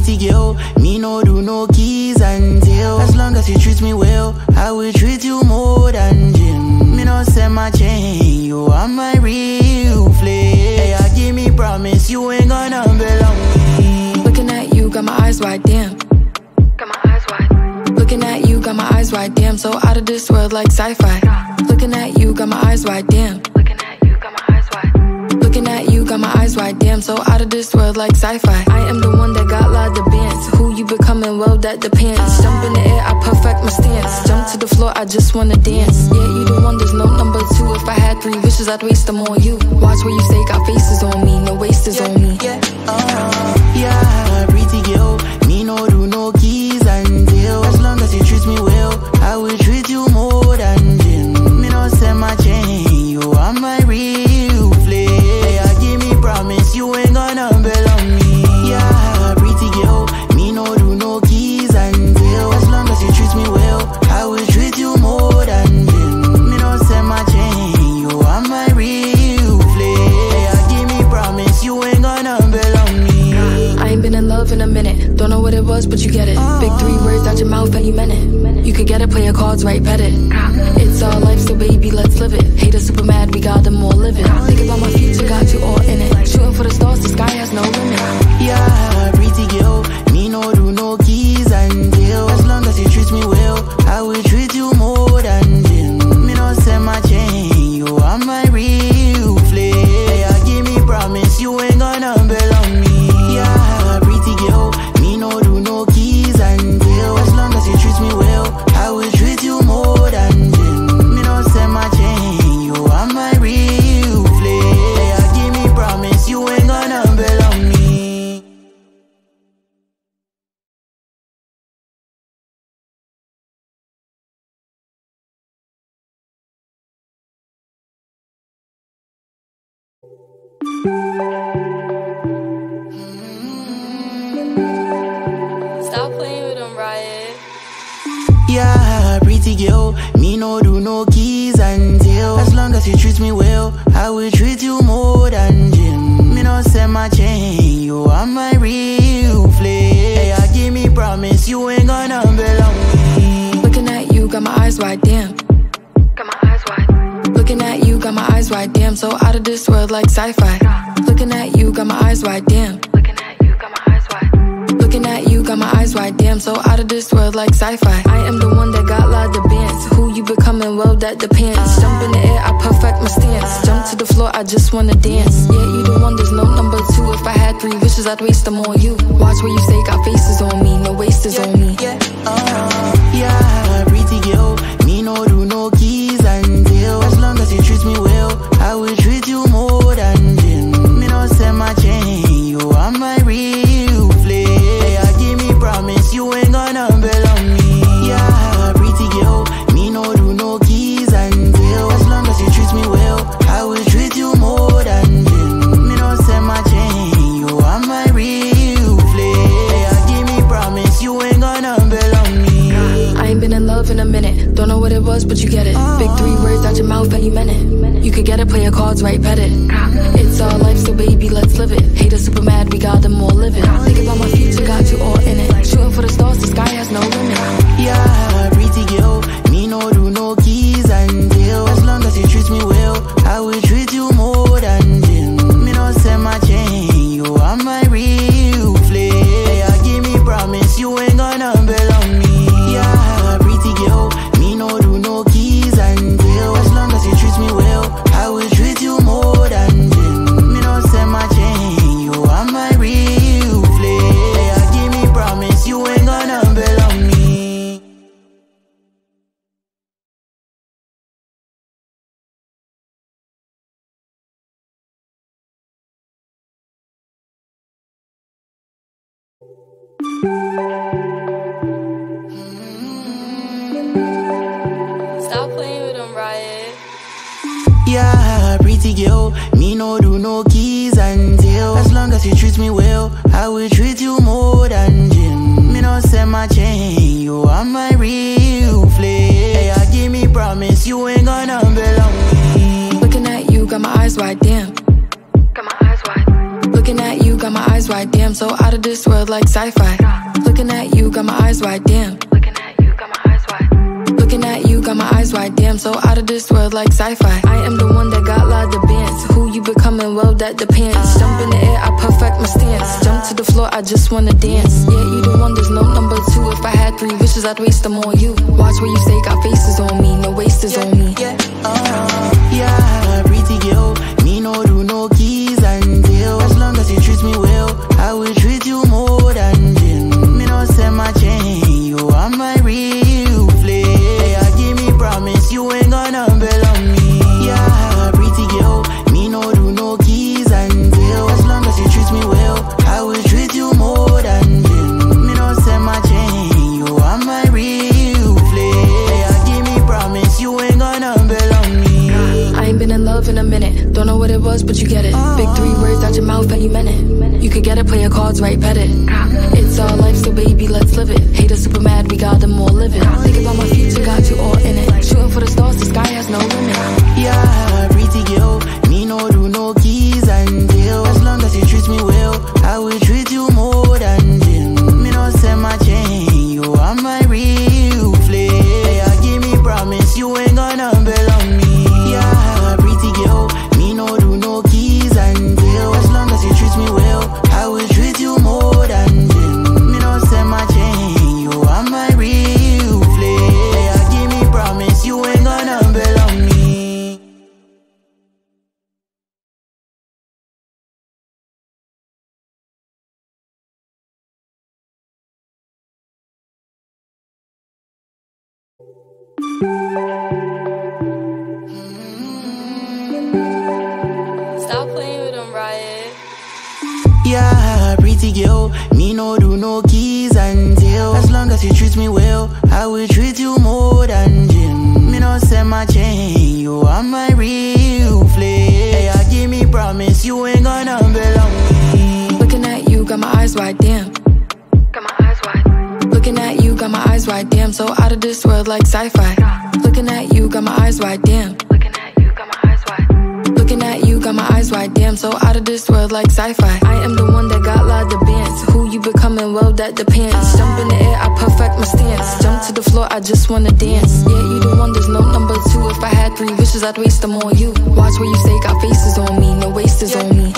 pretty girl, me no do no keys and tail. As long as you treat me well, I will treat you more than gym. Me no send my chain, you are my real flame. Hey, give me promise, you ain't gonna belong me. Looking at you, got my eyes wide, damn. Got my eyes wide. Looking at you, got my eyes wide, damn. So out of this world like sci-fi. Looking at you, got my eyes wide, damn. Looking at you, got my eyes wide. Looking at you, got my eyes wide, damn. So out of this world like sci-fi. I am the one that got lot of bands. Who you becoming, well that depends. Jump in the air, I perfect my stance. Jump to the floor, I just wanna dance. Yeah, you the one, there's no number two. If I had 3 wishes, I'd waste them on you. Watch where you stay, got faces on me, no wasters on me. Yeah, pretty girl, me no do no keys and tail. As long as you treat me well, I will treat you more than gym. Me no send my chain, you are my real flame. Give me promise, you ain't gonna belong me. Yeah, pretty girl, me no do no keys and tail. As long as you treat me well, I will treat you more than gym. Me no send my chain, you are my real flame. Give me promise, you ain't gonna belong me. I ain't been in love in a minute. Don't know what it was, but you get it. Big 3 words out your mouth and you meant it. You could get it, play your cards right, bet it. It's our life, so baby, let's live it. Haters super mad, we got them all living. Think about my future, got you all in it. Shooting for the stars, the sky has no limit. Yeah, pretty girl, me no do no keys and tail. As long as you treat me well, I will treat you more than gym. Me no send my chain, you are my real flame. Give me promise, you ain't gonna belong me. Yeah, pretty girl, me no do no keys and tail. As long as you treat me well, I will treat you more than gym. Me no send my chain, you are my real flame. Give me promise, you ain't gonna belong me. Stop playing with them, Riot. Yeah, pretty girl, me no do no keys and tail. As long as you treat me well, I will treat you more than gym. Me no send my chain, you are my real flame. Give me promise, you ain't gonna belong me. Looking at you, got my eyes wide, damn. Got my eyes wide. Looking at you, got my eyes wide, damn. So out of this world like sci-fi. Looking at you, got my eyes wide, damn. Looking at you, got my eyes wide. Looking at you, got my eyes wide, damn. So out of this world like sci-fi. I am the one that got lot of bands. Who you becoming, well that depends. Jump in the air, I perfect my stance. Jump to the floor, I just wanna dance. Yeah, you the one, there's no number two. If I had 3 wishes, I'd waste them on you. Watch where you stay, got faces on me, no wasters on me. Yeah, pretty girl, me no do no keys and tail. As long as you treat me well, I will treat you more than gym. Me no send my chain, you are my real flame. Give me promise, you ain't gonna belong me. Yeah, pretty girl, me no do no keys and tail. As long as you treat me well, I will treat you more than gym. Me no send my chain, you are my real flame. Give me promise, you ain't gonna belong me. I ain't been in love in a minute. Don't know what it was, but you get it. Big 3 words out your mouth and you meant it. You could get it, play your cards right, bet it. It's our life, so baby, let's live it. Haters super mad, we got them all living. Think about my future, got you all in it. Shooting for the stars, the sky has no limit. Yeah, pretty girl, me no do no keys and tail. As long as you treat me well, I will treat you more than gym. Me no send my chain, you are my real flame. Give me promise, you ain't gonna belong me. Yeah, pretty girl, me no do no keys and tail. As long as you treat me well, I will treat you more than gym. Me no send my chain, you are my real flame. Give me promise, you ain't gonna belong me. Stop playing with them, Riot. Yeah, pretty girl, me no do no keys and tail. As long as you treat me well, I will treat you more than gym. Me no send my chain, you are my real flame. Give me promise, you ain't gonna belong me. Looking at you, got my eyes wide, damn. Got my eyes wide. Looking at you, got my eyes wide. wide, damn, so out of this world like sci-fi. Looking at you, got my eyes wide, damn. Looking at you, got my eyes wide. Looking at you, got my eyes wide, damn, so out of this world like sci-fi. I am the one that got lot of bands. Who you becoming? Well, that depends. Jump in the air, I perfect my stance. Jump to the floor, I just wanna dance. Yeah, you the one, there's no number two. If I had 3 wishes, I'd waste them on you. Watch where you stay, got faces on me, no wasters on me. Yeah, pretty girl, me no do no keys and deal. As long as you treat me well, I will treat you more than gin. Me no send my chain, you are my real flame. Yeah, give me promise, you ain't gonna bail on me. Yeah, pretty girl, me no do no keys and deal. As long as you treat me well, I will treat you more than gin. Me no send my chain, you are my real flame. Yeah, give me promise, you ain't gonna bail on me. I ain't been in love in a minute. Don't know what it was, but you get it. Big 3 words out your mouth and you meant it. You could get it, play your cards right, bet it. It's our life, so baby, let's live it. Haters super mad, we got them all living. Think about my future, got you all in it. Shooting for the stars, the sky has no limit. Yeah, pretty girl, me no do no keys and deal. As long as you treat me well, I will treat you more than gin. Me no send my chain, you are my real flame. Yeah, give me promise, you ain't gonna bail on me. Yeah, pretty girl, me no do no keys and deal. As long as you treat me well, I will treat you more than gin. Me no send my chain, you are my real flame. Yeah, give me promise, you ain't gonna bail on me. Stop playing with them, Riot. Yeah, pretty girl, me no do no keys and deal. As long as you treat me well, I will treat you more than gin. Me no send my chain, you are my real flame. Yeah, give me promise, you ain't gonna bail on me. Looking at you, got my eyes wide, damn. Got my eyes wide. Looking at you, got my eyes wide, damn, so out of this world like sci-fi. Looking at you, got my eyes wide, damn. Looking at you, got my eyes wide. Looking at you, got my eyes wide, damn, so out of this world like sci-fi. I am the one that got lot of bands. Who you becoming? Well, that depends. Jump in the air, I perfect my stance. Jump to the floor, I just wanna dance. Yeah, you the one, there's no number two. If I had 3 wishes, I'd waste them on you. Watch where you stay, got faces on me, no wasters on me.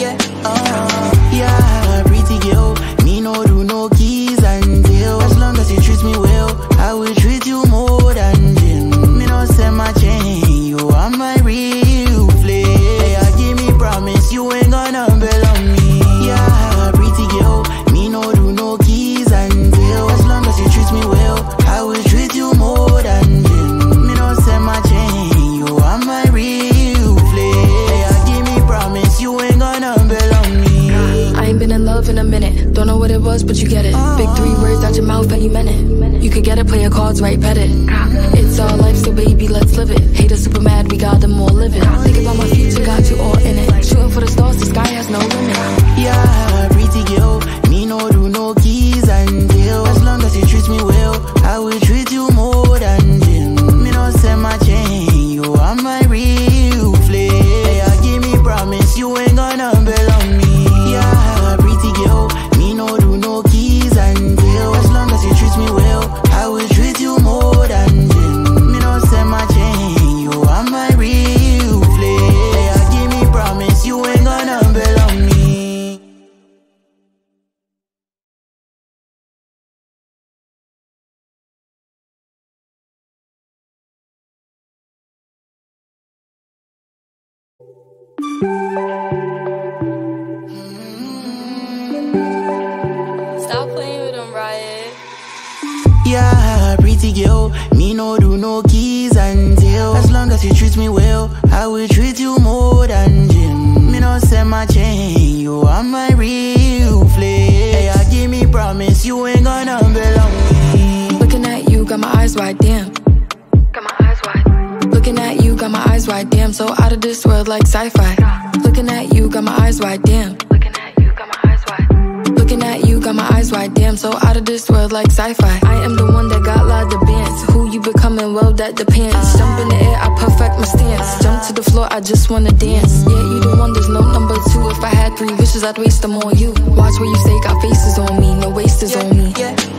Yeah, pretty girl, me no do no keys and deal. As long as you treat me well, I will treat you more than gin. Me no send my chain, you are my real flame. Yeah, give me promise, you ain't gonna bail on me. Yeah, pretty girl, me no do no keys and deal. As long as you treat me well, I will treat you more than gin. Me no send my chain, you are my real flame. Yeah, give me promise, you ain't gonna bail on me. I ain't been in love in a minute. Don't know what it was, but you get it. Big 3 words out your mouth and you meant it. You could get it, play your cards right, bet it. It's our life, so baby, let's live it. Haters super mad, we got them all living. Think about my future, got you all in it. Shooting for the stars, the sky has no limit. Yeah, pretty girl, me no do no keys and deal. As long as you treat me well, I will treat you more than gin. Me no send my chain, you are my real flame. Yeah, give me promise, you ain't gonna bail on me. Yeah, pretty girl, me no do no keys and deal. As long as you treat me well, I will treat you more than gin. Me no send my chain, you are my real flame. Yeah, give me promise, you ain't gonna bail on me. Stop playing with them, Riot. Yeah, pretty girl, me no do no keys and deal. As long as you treat me well, I will treat you more than gin. Me no send my chain, you are my real flame. Yeah, give me promise, you ain't gonna bail on me. Looking at you, got my eyes wide, damn. Got my eyes wide. Looking at you, got my eyes wide, damn, so out of this world like sci-fi. Looking at you, got my eyes wide, damn. Looking at you, got my eyes wide. Looking at you, got my eyes wide, damn, so out of this world like sci-fi. I am the one that got lot of bands. Who you becoming? Well, that depends. Jump in the air, I perfect my stance. Jump to the floor, I just wanna dance. Yeah, you the one, there's no number two. If I had 3 wishes, I'd waste them on you. Watch where you stay, got faces on me, no wasters on me.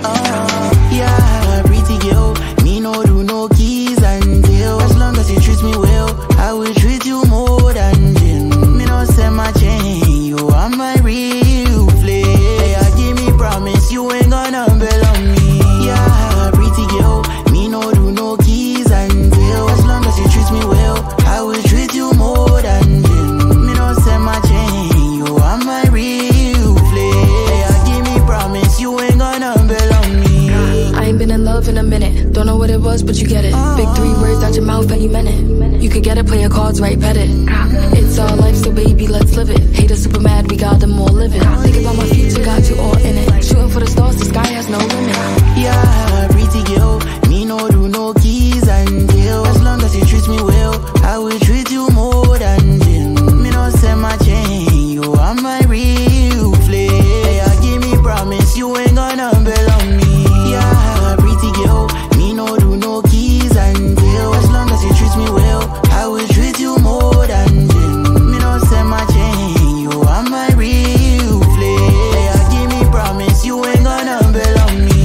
Yeah, pretty girl, me no do no keys and deal. As long as you treat me well, I will treat you more than gin. Me no send my chain, you are my real flame. Yeah, give me promise, you ain't gonna bail on me. Yeah, pretty girl, me no do no keys and deal. As long as you treat me well, I will treat you more than gin. Me no send my chain, you are my real flame. Yeah, give me promise, you ain't gonna bail on me. I ain't been in love in a minute. Don't know what it was, but you get it. Big 3 words out your mouth and you meant it. You could get it, play your cards right, bet it. It's our life, so baby, let's live it. Haters super mad, we got them all living. Think about my future, got you all in it. Shooting for the stars, the sky has no limit. Yeah, pretty girl, me no do no keys and deal. As long as you treat me well, I will treat you more than gin. Me no send my chain, you are my real flame. Yeah, give me promise, you ain't gonna bail on me. Yeah, pretty girl, me no do no keys and deal. As long as you treat me well, I will treat you more than gin. Me no send my chain, you are my real flame. Yeah, give me promise, you ain't gonna bail on me.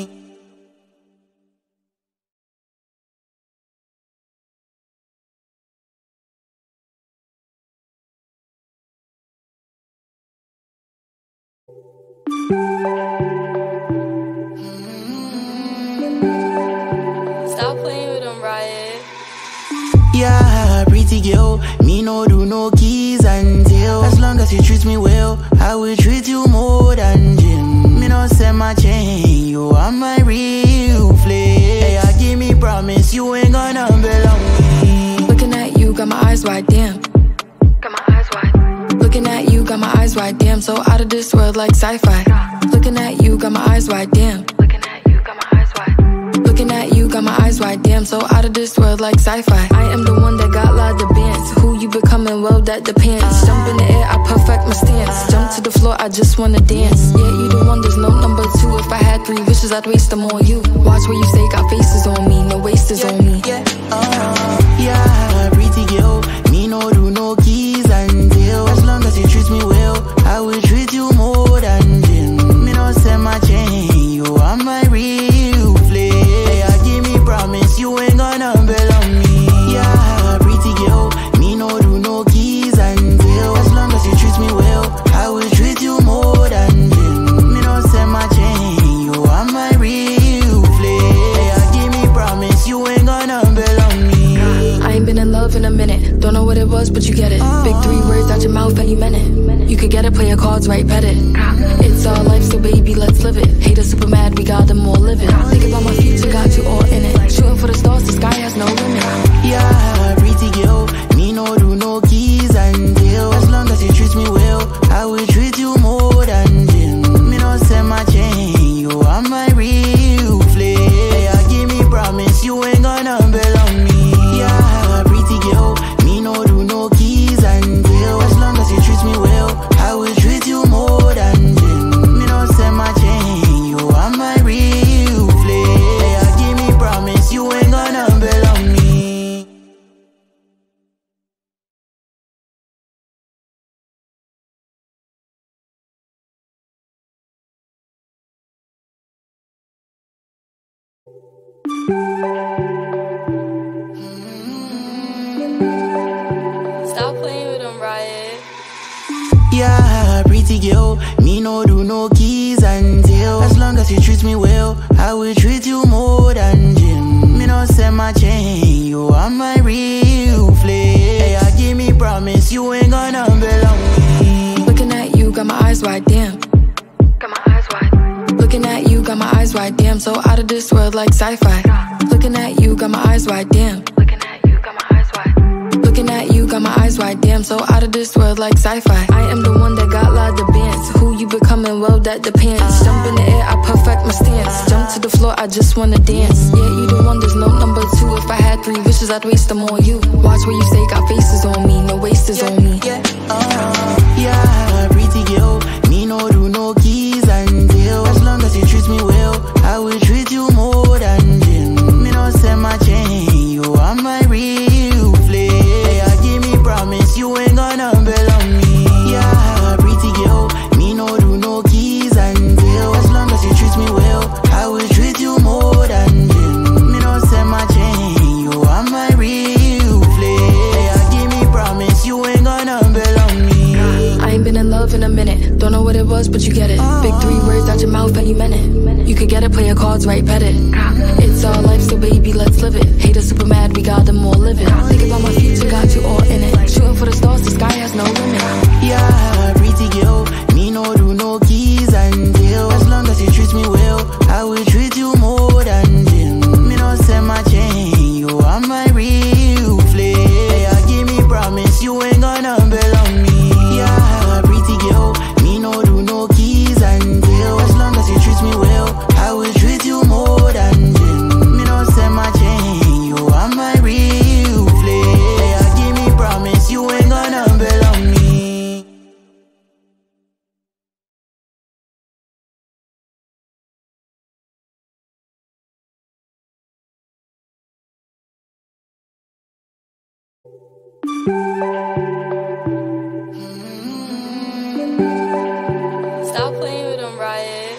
Stop playing with them, Riot. Yeah, pretty girl, me no do no keys and deal. As long as you treat me well, I will treat you more than gin. Me no send my chain, you are my real flame. Yeah, give me promise, you ain't gonna bail on me. Looking at you, got my eyes wide, damn. Got my eyes wide. Looking at you, got my eyes wide, damn. So out of this world like sci-fi. Looking at you, got my eyes wide, damn. Looking at you, got my eyes wide. Looking at you, got my eyes wide, damn. So out of this world like sci-fi. I am the one that got lot of bands. Who you becoming, well, that depends. Jump in the air, I perfect my stance. Jump to the floor, I just wanna dance. Yeah, you the one, there's no number two. If I had 3 wishes, I'd waste them on you. Watch where you stay, got faces on me, no wasters on me. Yeah, pretty girl, me no do no keys and deal. As long as you treat me well, I will treat you more than gin. Me no send my chain, you are my real flame. Yeah, give me promise, you ain't gonna bail on me. Yeah, pretty girl, me no do no keys and deal. As long as you treat me well, I will treat you more than gin. Me no send my chain, you are my real flame. Yeah, give me promise, you ain't gonna bail on me. I ain't been in love in a minute. Don't know what it was, but you get it. Big 3 words out your mouth and you meant it. You could get it, play your cards right, bet it. It's our life, so baby, let's live it. Haters super mad, we got them all living. Think about my future, got you all in it. Shooting for the stars, the sky has no limit. Yeah, pretty girl, me no do no keys and deal. As long as you treat me well, I will treat you more than gin. Me no send my chain, you are my real flame. Yeah, give me promise, you ain't gonna bail on me. Yeah, pretty girl, me no do no keys and deal. As long as you treat me well, I will treat you more than gin. Me no send my chain, you are my real flame. Yeah, give me promise, you ain't gonna bail on me. Stop playing with them, Riot. Yeah, pretty girl, me no do no keys and deal. As long as you treat me well, I will treat you more than gin. Me no send my chain, you are my real flame. Yeah, give me promise, you ain't gonna bail on me. Looking at you, got my eyes wide, damn. Got my eyes wide. Looking at you, got my eyes wide, damn. So out of this world like sci-fi. Looking at you, got my eyes wide, damn. Looking at you, got my eyes wide. Looking at you, got my eyes wide, damn. So out of this world like sci-fi. I am the one that got lot of bands. Who you becoming, well, that depends. Jump in the air, I perfect my stance. Jump to the floor, I just wanna dance. Yeah, you the one, there's no number two. If I had 3 wishes, I'd waste them on you. Watch where you stay, got faces on me, no wasters on me. Yeah, pretty girl, me no do no keys and deal. As long as you treat me well, I will treat you more than gin. Me no send my chain, you are my real flame. Yeah, give me mouth any minute. You could get it, play your cards right, bet it. It's our life, so baby, let's live it. Haters super mad, we got them all living. Think about my future, got you all in it. Shooting for the stars, the sky has no limit. Yeah, pretty girl, me no do no keys and deal. As long as you treat me well, I will treat you more than gym. Me no send my chain, you are my real flame. Yeah, give me promise, you ain't gonna belong me. Yeah, pretty girl, me no do no keys and deal. As long as you treat me well, I will treat you more than gym. Me no send my chain, you are my real flame. Yeah, give me promise, you ain't gonna belong me. Stop playing with them, Riot.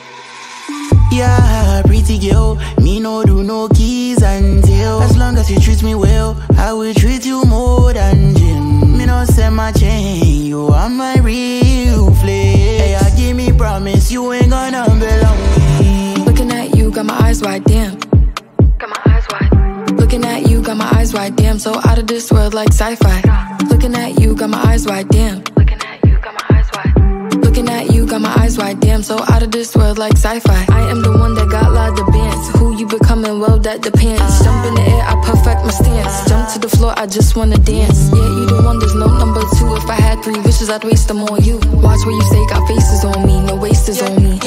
Yeah, pretty girl, me no do no keys and deal. As long as you treat me well, I will treat you more than gym. Me no send my chain, you are my real flame. Yeah, give me promise, you ain't gonna belong me. Looking at you, got my eyes wide, damn. Got my eyes wide. Looking at you, got my eyes wide, damn. So out of this world like sci-fi. Looking at you, got my eyes wide, damn. Looking at you, got my eyes wide. Looking at you, got my eyes wide, damn. So out of this world like sci-fi. I am the one that got lot of bands. Who you becoming? Well, that depends. Jump in the air, I perfect my stance. Jump to the floor, I just wanna dance. Yeah, you the one, there's no number two. If I had 3 wishes, I'd waste them on you. Watch where you stay, got faces on me, no wasters on me.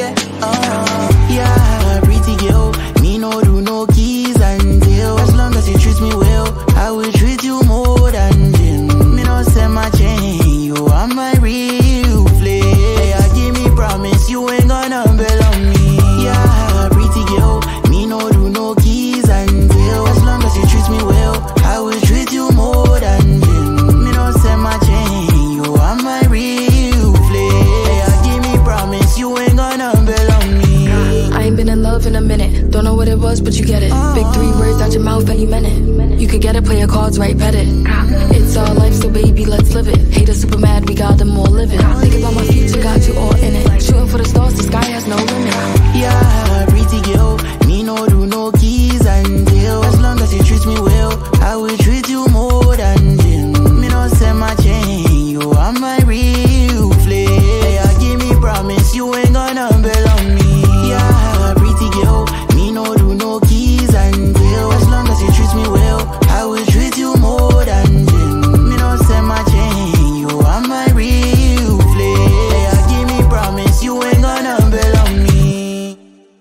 Yeah, pretty girl, me no do no keys and deal. As long as you treat me well, I will treat you more than gym. Me no send my chain, you are my real flame. Yeah, give me promise, you ain't gonna belong me. Yeah, pretty girl, me no do no keys and deal. As long as you treat me well, I will treat you more than gym. Me no send my chain, you are my real flame. Yeah, give me promise, you ain't gonna belong me. I ain't been in love in a minute. Don't know what it was, but you get it. Big 3 words out your mouth any minute. You could get it, play your cards right, bet it. It's our life, so baby, let's live it. Haters super mad, we got them all living. Think about my future, got you all in it. Shooting for the stars, the sky has no limit. Yeah, pretty girl, me no do no keys and deal. As long as you treat me well, I will treat you more than gym. Me no send my chain, you are my real flame. Yeah, give me promise, you ain't gonna belong me. Yeah, pretty girl, me no do no keys and deal. As long as you treat me well, I will treat you more than gym. Me no send my chain, you are my real flame. Yeah, give me promise, you ain't gonna belong me.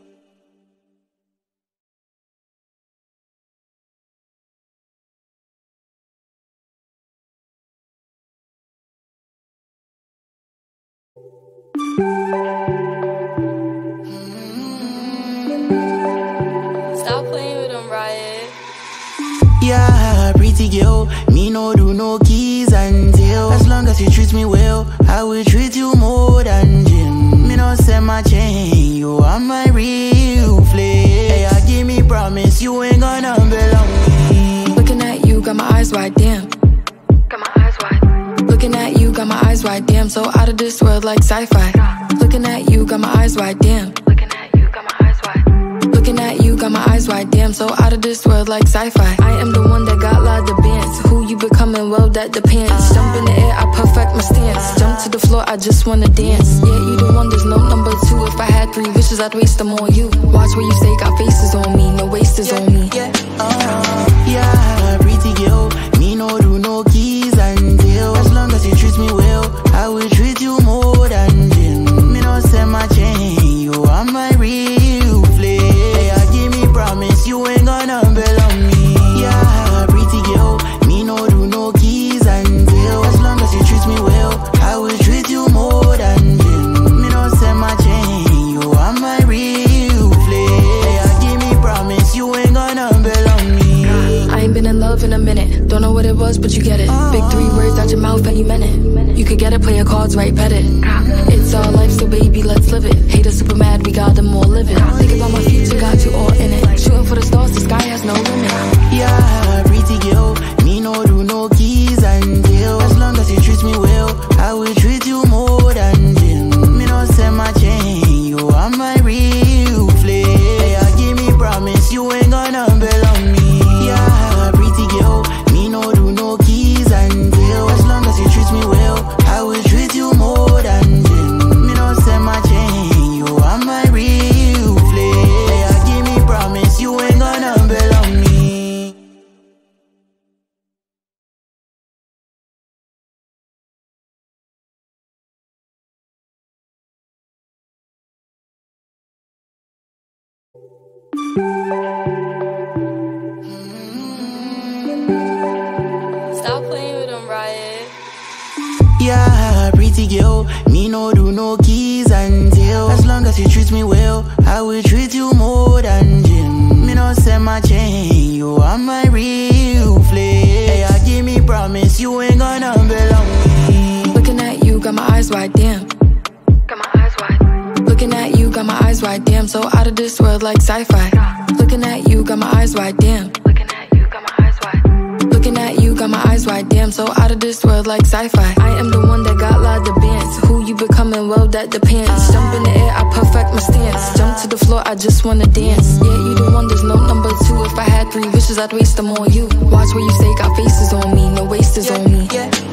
Stop playing with them, Riot. Yeah, pretty girl, me no do no keys and deal. As long as you treat me well, I will treat you more than gym. Me no send my chain, you are my real flame. Yeah, give me promise, you ain't gonna belong me. Looking at you, got my eyes wide, damn. Got my eyes wide. Looking at you, got my eyes wide, damn. So out of this world like sci-fi. Looking at you, got my eyes wide, damn. Looking at you, got my eyes wide. Looking at you, got my eyes wide, damn. So out of this world like sci-fi. I am the one that got lot of bands. Who you becoming? Well, that depends. Jump in the air, I perfect my stance. Jump to the floor, I just wanna dance. Yeah, you the one, there's no number two. If I had 3 wishes, I'd waste them on you. Watch where you stay, got faces on me, no wasters on me. Yeah, pretty girl, me no do no keys and deal. As long as you treat me well, I will treat you more than gym. Me no send my chain, you are my real flame. Yeah, give me promise, you ain't gonna belong me. Yeah, pretty girl, me no do no keys and deal. As long as you treat me well, I will treat you more than gym. Me no send my chain, you are my real flame. Yeah, give me promise, you ain't gonna belong me. I ain't been in love in a minute. Don't know what it was, but you get it. Big 3 words out your mouth any minute. You could get it, play your cards right, bet it. It's our life, so baby, let's live it. Haters super mad, we got them all living. Think about my future, got you all in it. Shooting for the stars, the sky has no limit. Yeah, pretty girl, me no do no keys and deal. As long as you treat me well, I will treat you more than gym. Me no send my chain, you are my real Stop playing with them, Riot. Yeah, pretty girl, me no do no keys and tail. As long as you treat me well, I will treat you more than gym. Me no send my chain, you are my real flex. Yeah, give me promise, you ain't gonna belong me. Looking at you, got my eyes wide, damn. Got my eyes wide. Looking at you, got my eyes wide, damn. So out of this world like sci-fi. Looking at you, got my eyes wide, damn. Looking at you, got my eyes wide. Looking at you, got my eyes wide, damn. So out of this world like sci-fi. I am the one that got lot of bands. Who you becoming? Well, that depends. Jump in the air, I perfect my stance. Jump to the floor, I just wanna dance. Yeah, you the one, there's no number two. If I had 3 wishes, I'd waste them on you. Watch where you stay, got faces on me, no wasters on me.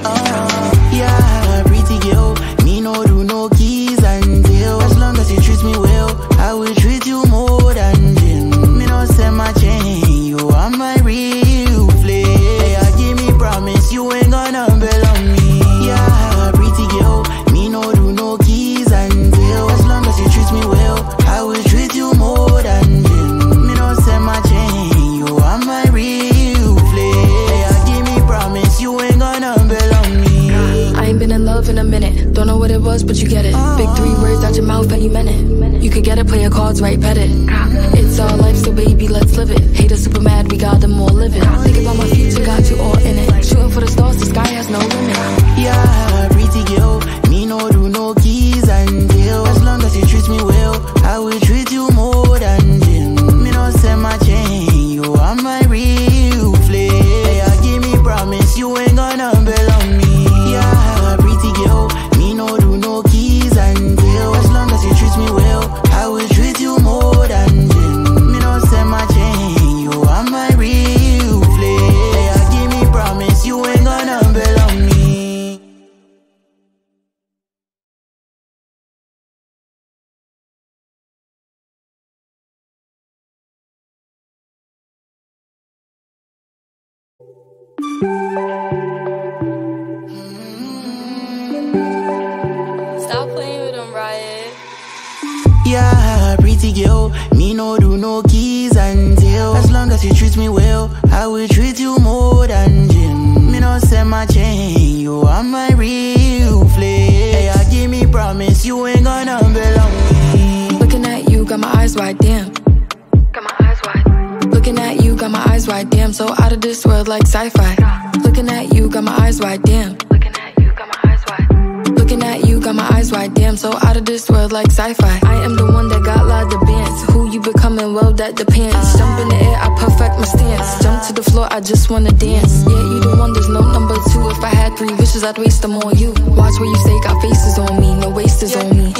Yeah, pretty girl, me no do no keys and tail. As long as you treat me well, I will treat you more than gym. Me no send my chain, you are my real flex. Yeah, give me promise, you ain't gonna belong me. Yeah, pretty girl, me no do no keys and tail. As long as you treat me well, I will treat you more than gym. Me no send my chain, you are my real flex. Yeah, give me promise, you ain't gonna belong me. I ain't been in love in a minute. Don't know what it was, but you get it. Big 3 words out your mouth and you meant it. You could get it, play your cards right, pet it. It's all life, so baby, let's live it. Haters super mad, we got them all living. Think about my future, got you all in it. Shooting for the stars, the sky has no limit. Yeah, pretty girl, me no do no keys and tail. As long as you treat me well, I will treat you more than gym. Me no send my chain, you are my real flex. Yeah, give me promise, you ain't gonna belong me. Yeah, pretty girl, me no do no keys and tail. As long as you treat me well, I will treat you more than gym. Me no send my chain, you are my real flex. Yeah, give me promise, you ain't gonna belong me. Stop playing with them, Riot. Yeah, pretty girl, me no do no keys and tail. As long as you treat me well, I will treat you more than gym. Me no send my chain, you are my real flex. Yeah, give me promise, you ain't gonna belong me. Looking at you, got my eyes wide, damn. Got my eyes wide. Looking at you, got my eyes wide, damn. So out of this world like sci-fi. Looking at you, got my eyes wide, damn. Looking at you, got my eyes wide. Looking at you, got my eyes wide, damn. So out of this world like sci-fi. I am the one that got lot of bands. Who you becoming? Well, that depends. Jump in the air, I perfect my stance. Jump to the floor, I just wanna dance. Yeah, you the one, there's no number two. If I had 3 wishes, I'd waste them on you. Watch where you stay, got faces on me, no wasters on me.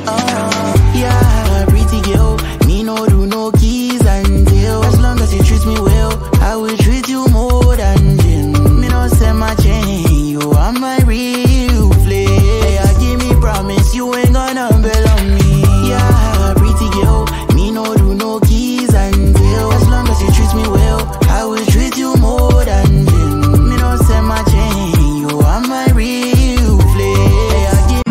Yeah, pretty girl, me no do no keys and tail. As long as you treat me well, I will treat you more than gym. Me no send my chain, you are my real flex. Yeah, give me promise, you ain't gonna belong me. Yeah, pretty girl, me no do no keys and tail. As long as you treat me well, I will treat you more than gym. Me no send my chain, you are my real flex. Yeah, give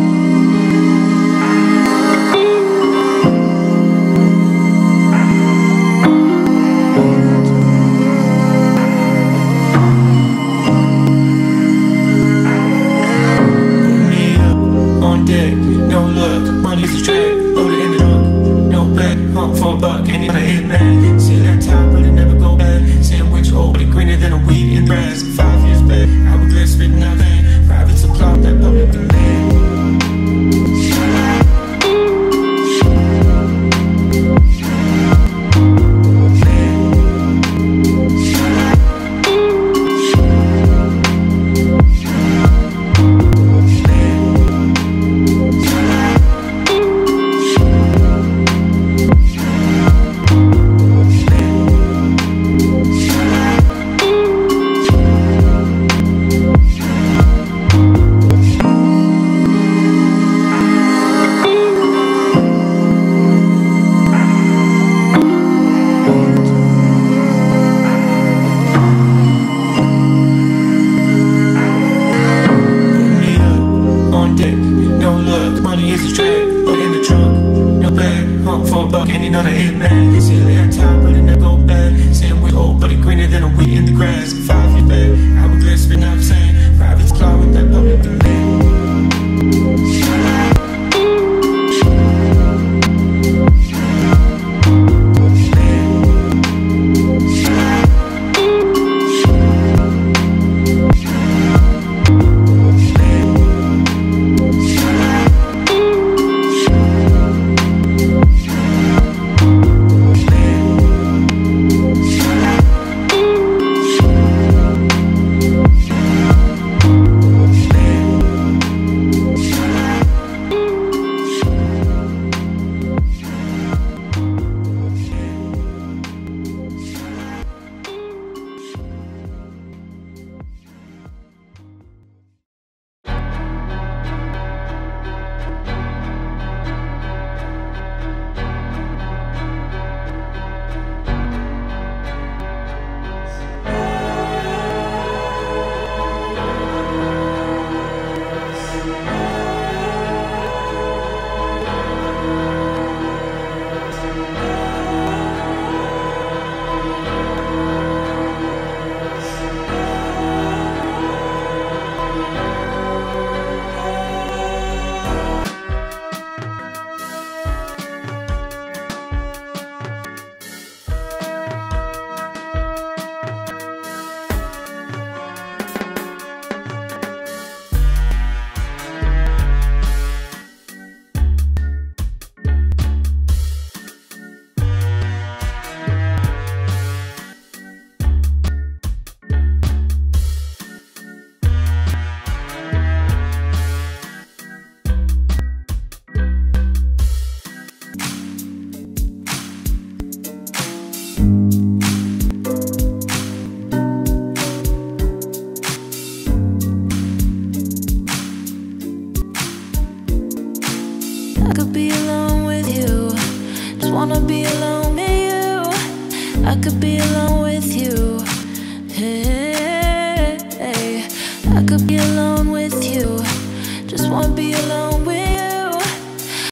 on deck, no luck, money's a track, loaded in the trunk, no back, pump for a buck, ain't even a hit man. See that top, but it never go back. Sandwich old, but it greener than a weed in grass. 5 years back, I regret spitting out that private supply, that public demand. I could be alone with you. Just wanna be alone with you. I could be alone with you. Hey, I could be alone with you. Just wanna be alone.